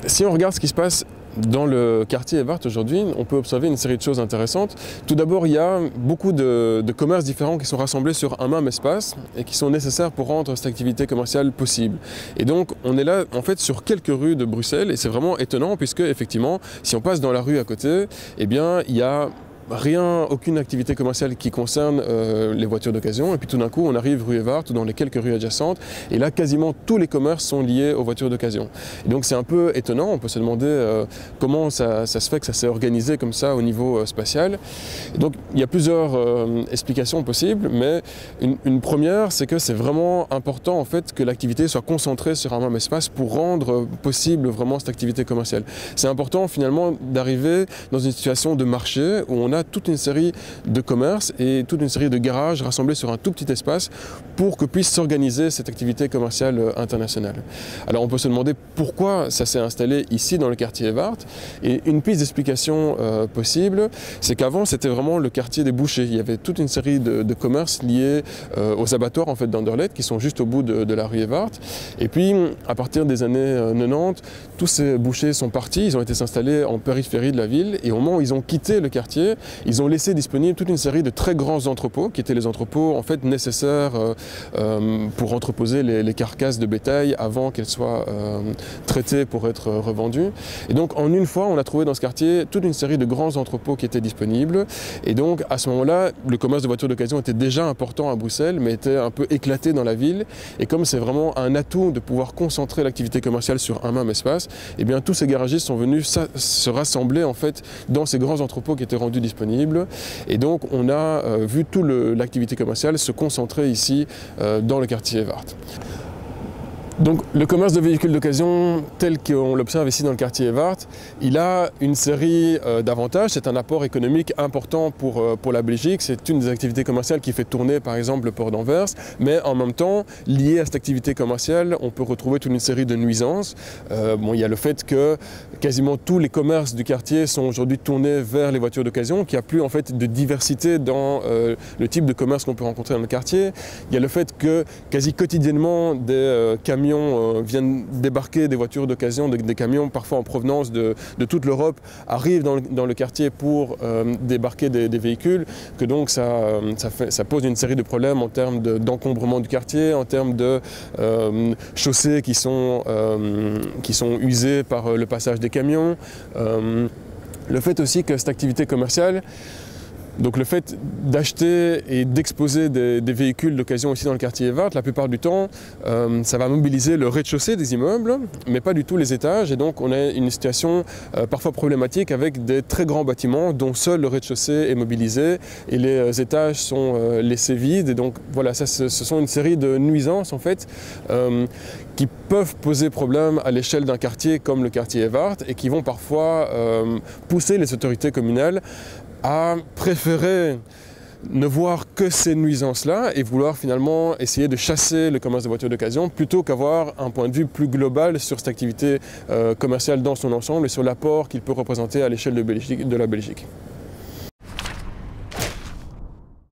Si on regarde ce qui se passe dans le quartier Evart aujourd'hui, on peut observer une série de choses intéressantes. Tout d'abord, il y a beaucoup de commerces différents qui sont rassemblés sur un même espace et qui sont nécessaires pour rendre cette activité commerciale possible. Et donc, on est là en fait sur quelques rues de Bruxelles et c'est vraiment étonnant puisque effectivement, si on passe dans la rue à côté, eh bien, il y a aucune activité commerciale qui concerne les voitures d'occasion et puis tout d'un coup on arrive rue Evart ou dans les quelques rues adjacentes et là quasiment tous les commerces sont liés aux voitures d'occasion. Et donc c'est un peu étonnant, on peut se demander comment ça se fait que ça s'est organisé comme ça au niveau spatial. Et donc il y a plusieurs explications possibles, mais une première c'est que c'est vraiment important en fait que l'activité soit concentrée sur un même espace pour rendre possible vraiment cette activité commerciale. C'est important finalement d'arriver dans une situation de marché où on a toute une série de commerces et toute une série de garages rassemblés sur un tout petit espace pour que puisse s'organiser cette activité commerciale internationale. Alors on peut se demander pourquoi ça s'est installé ici dans le quartier Evart et une piste d'explication possible, c'est qu'avant c'était vraiment le quartier des bouchers. Il y avait toute une série de commerces liés aux abattoirs en fait d'Anderlecht qui sont juste au bout de la rue Evart et puis à partir des années 90, tous ces bouchers sont partis, ils ont été s'installer en périphérie de la ville et au moment où ils ont quitté le quartier, ils ont laissé disponible toute une série de très grands entrepôts qui étaient les entrepôts en fait nécessaires pour entreposer les carcasses de bétail avant qu'elles soient traitées pour être revendues. Et donc en une fois, on a trouvé dans ce quartier toute une série de grands entrepôts qui étaient disponibles. Et donc à ce moment-là, le commerce de voitures d'occasion était déjà important à Bruxelles, mais était un peu éclaté dans la ville. Et comme c'est vraiment un atout de pouvoir concentrer l'activité commerciale sur un même espace, eh bien tous ces garagistes sont venus se rassembler en fait dans ces grands entrepôts qui étaient rendus disponibles. Et donc on a vu toute l'activité commerciale se concentrer ici dans le quartier Evart. Donc le commerce de véhicules d'occasion tel qu'on l'observe ici dans le quartier Evart, il a une série d'avantages. C'est un apport économique important pour la Belgique. C'est une des activités commerciales qui fait tourner par exemple le port d'Anvers. Mais en même temps, lié à cette activité commerciale, on peut retrouver toute une série de nuisances. Il y a le fait que quasiment tous les commerces du quartier sont aujourd'hui tournés vers les voitures d'occasion, qu'il n'y a plus en fait de diversité dans le type de commerce qu'on peut rencontrer dans le quartier. Il y a le fait que quasi quotidiennement des camions viennent débarquer des voitures d'occasion, des camions parfois en provenance de toute l'Europe arrivent dans le quartier pour débarquer des véhicules, que donc ça pose une série de problèmes en termes d'encombrement du quartier, en termes de chaussées qui sont usées par le passage des camions. Le fait aussi que cette activité commerciale, donc le fait d'acheter et d'exposer des véhicules d'occasion ici dans le quartier Evart, la plupart du temps, ça va mobiliser le rez-de-chaussée des immeubles, mais pas du tout les étages. Et donc on a une situation parfois problématique avec des très grands bâtiments dont seul le rez-de-chaussée est mobilisé et les étages sont laissés vides. Et donc voilà, ce sont une série de nuisances en fait qui peuvent poser problème à l'échelle d'un quartier comme le quartier Evart et qui vont parfois pousser les autorités communales à préférer ne voir que ces nuisances-là et vouloir finalement essayer de chasser le commerce de voitures d'occasion plutôt qu'avoir un point de vue plus global sur cette activité commerciale dans son ensemble et sur l'apport qu'il peut représenter à l'échelle de la Belgique.